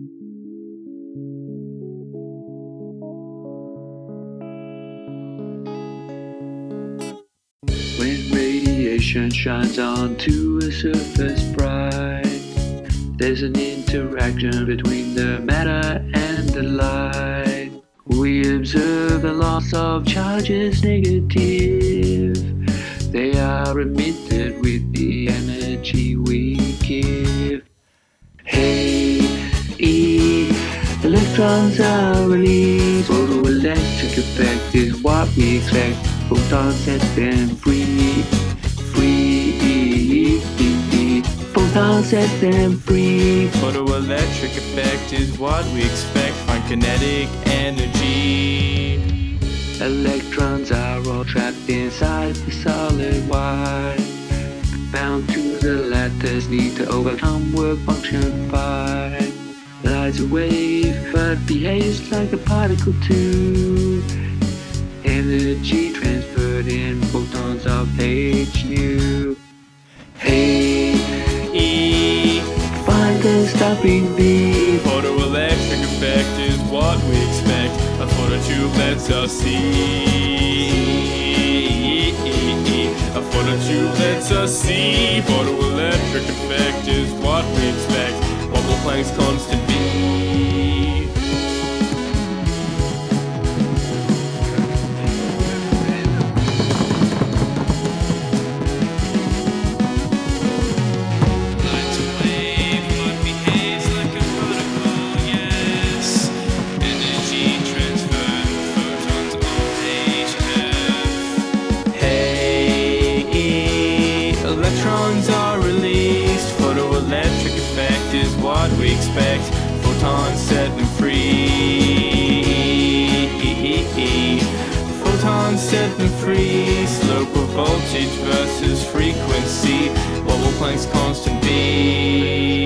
When radiation shines onto a surface bright, there's an interaction between the matter and the light. We observe the loss of charges negative. They are emitted with the energy we give. Hey, electrons are released. Photoelectric effect is what we expect. Photons set them free, free. Photons set them free. Photoelectric effect is what we expect. Find kinetic energy. Electrons are all trapped inside the solid white. Bound to the lattice, need to overcome work function 5. Light's a wave, but behaves like a particle too. Energy transferred in photons of H nu. Hey, find the stopping beam. Photoelectric effect is what we expect. A phototube lets us see. A phototube lets us see. Photoelectric effect is what we expect. What will Planck's constant be? Electrons are released. Photoelectric effect is what we expect. Photons set them free. Photons set them free. Slope of voltage versus frequency. What will Planck's constant be?